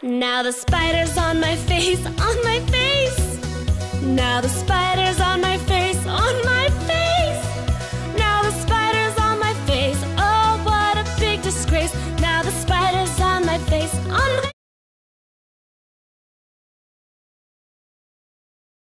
Now the spider's on my face, on my face. Now the spider's on my face, on my face. Now the spider's on my face. Oh, what a big disgrace. Now the spider's on my face, on my face.